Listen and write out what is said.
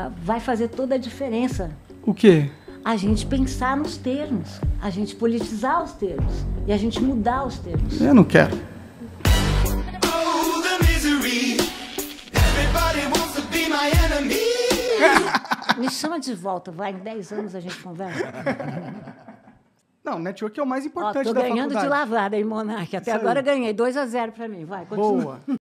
vai fazer toda a diferença. O quê? A gente pensar nos termos, a gente politizar os termos e a gente mudar os termos. Eu não quero. Me chama de volta, vai, em 10 anos a gente conversa. Não, network é o mais importante Tô da ganhando faculdade. de lavada, hein, Monark? Até agora eu ganhei 2-0 pra mim, vai, continua. Boa.